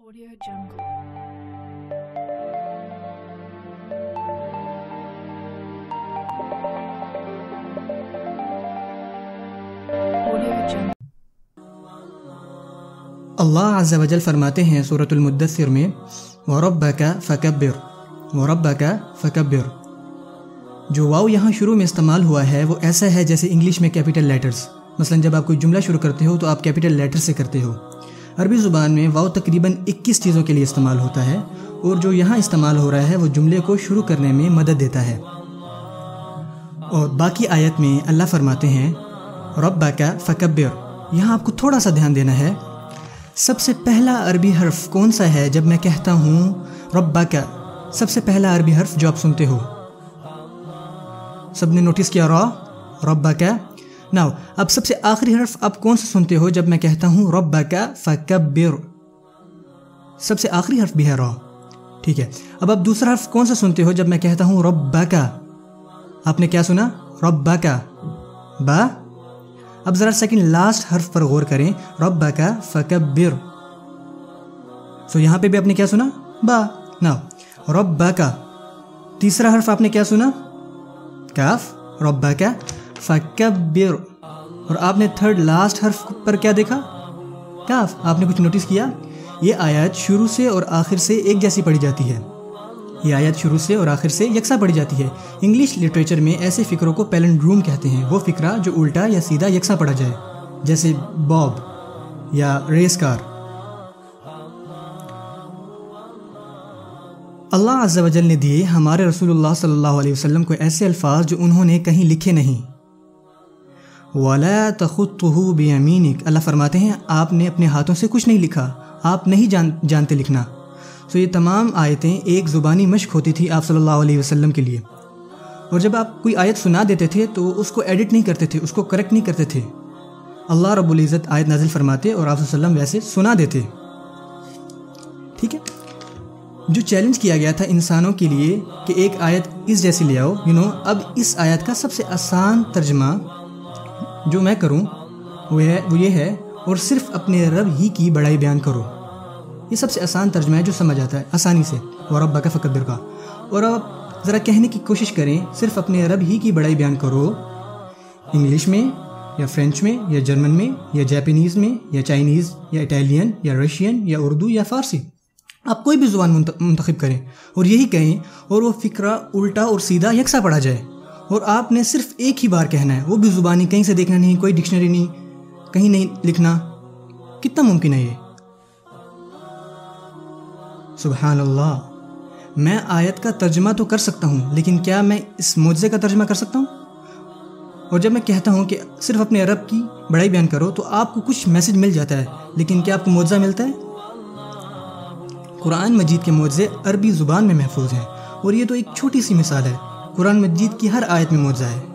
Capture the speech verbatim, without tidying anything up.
Audio Jungle. Audio Jungle. अल्लाह अज़्ज़ा वजल फरमाते हैं सूरतुल मुद्दस्सिर में वरब्बका फकब्बिर वरब्बका फकब्बिर। जो वाव यहाँ शुरू में इस्तेमाल हुआ है वो ऐसा है जैसे इंग्लिश में कैपिटल लेटर्स। मसलन जब आप कोई जुमला शुरू करते हो तो आप कैपिटल लेटर से करते हो। अरबी ज़ुबान में वाव तकरीबन इक्कीस चीज़ों के लिए इस्तेमाल होता है और जो यहाँ इस्तेमाल हो रहा है वो जुमले को शुरू करने में मदद देता है। और बाकी आयत में अल्लाह फरमाते हैं रब्बका फकब्बिर। यहाँ आपको थोड़ा सा ध्यान देना है। सबसे पहला अरबी हर्फ कौन सा है जब मैं कहता हूँ रब्बका? सबसे पहला अरबी हर्फ जो आप सुनते हो, सबने नोटिस किया रॉ रब्बका। नाउ अब सबसे आखिरी हर्फ आप कौन सा सुनते हो जब मैं कहता हूँ रब्बका फकब्बिर? सबसे आखिरी हर्फ भी है रॉ, ठीक है। अब आप दूसरा हर्फ कौन सा सुनते हो जब मैं कहता हूँ रब्बका? आपने क्या सुना? रब्बका बा। अब ज़रा सेकंड लास्ट हर्फ पर गौर करें, रब्बका फकब्बिर। सो यहाँ पे भी आपने क्या सुना? बा। नाउ रब्बका तीसरा हर्फ आपने क्या सुना? काफ, रब्बका फकब्बिर। और आपने थर्ड लास्ट हर्फ पर क्या देखा? काफ। आपने कुछ नोटिस किया? ये आयत शुरू से और आखिर से एक जैसी पढ़ी जाती है। ये आयत शुरू से और आखिर से यकसा पढ़ी जाती है। इंग्लिश लिटरेचर में ऐसे फ़िक्रों को पैलिंड्रोम कहते हैं। वो फ़िक्रा जो उल्टा या सीधा यकसा पढ़ा जाए, जैसे बॉब या रेस कार। अल्लाह अज़्ज़ा वजल ने दिए हमारे रसूलुल्लाह सल्लल्लाहु अलैहि वसल्लम को ऐसे अल्फाज जो उन्होंने कहीं लिखे नहीं। वला तख़ुत्तुहु बियमीनिक। अल्लाह फरमाते हैं आपने अपने हाथों से कुछ नहीं लिखा, आप नहीं जान जानते लिखना। सो ये तमाम आयतें एक ज़ुबानी मश्क होती थी आप सल्लल्लाहु अलैहि वसल्लम के लिए। और जब आप कोई आयत सुना देते थे तो उसको एडिट नहीं करते थे, उसको करेक्ट नहीं करते थे। अल्लाह रब्बुल इज़्ज़त आयत नाजिल फरमाते और आप सल्लल्लाहु अलैहि वसल्लम वैसे सुना देते, ठीक है। जो चैलेंज किया गया था इंसानों के लिए कि एक आयत इस जैसी ले आओ, यू नो, अब इस आयत का सबसे आसान तर्जमा जो मैं करूं वो है वो ये है, और सिर्फ अपने रब ही की बड़ाई बयान करो। ये सबसे आसान तर्जमा है जो समझ आता है आसानी से, व रब्बका फकब्बिर का। और अब ज़रा कहने की कोशिश करें, सिर्फ अपने रब ही की बड़ाई बयान करो, इंग्लिश में या फ्रेंच में या जर्मन में या जापानीज़ में या चाइनीज़ या इटालियन या रशियन या उर्दू या फ़ारसी। आप कोई भी ज़ुबान मुंतखब करें और यही कहें और वो फ़िक्रा उल्टा और सीधा यकसा पढ़ा जाए। और आपने सिर्फ एक ही बार कहना है, वो भी ज़ुबानी, कहीं से देखना नहीं, कोई डिक्शनरी नहीं, कहीं नहीं लिखना। कितना मुमकिन है ये? सुबहान अल्लाह। मैं आयत का तर्जमा तो कर सकता हूँ, लेकिन क्या मैं इस मौजज़े का तर्जमा कर सकता हूँ? और जब मैं कहता हूँ कि सिर्फ अपने रब की बड़ाई बयान करो तो आपको कुछ मैसेज मिल जाता है, लेकिन क्या आपको मौजज़ा मिलता है? कुरान मजीद के मौजज़े अरबी ज़ुबान में महफूज हैं और ये तो एक छोटी सी मिसाल है। कुरान मजीद की हर आयत में मौजज़ा है।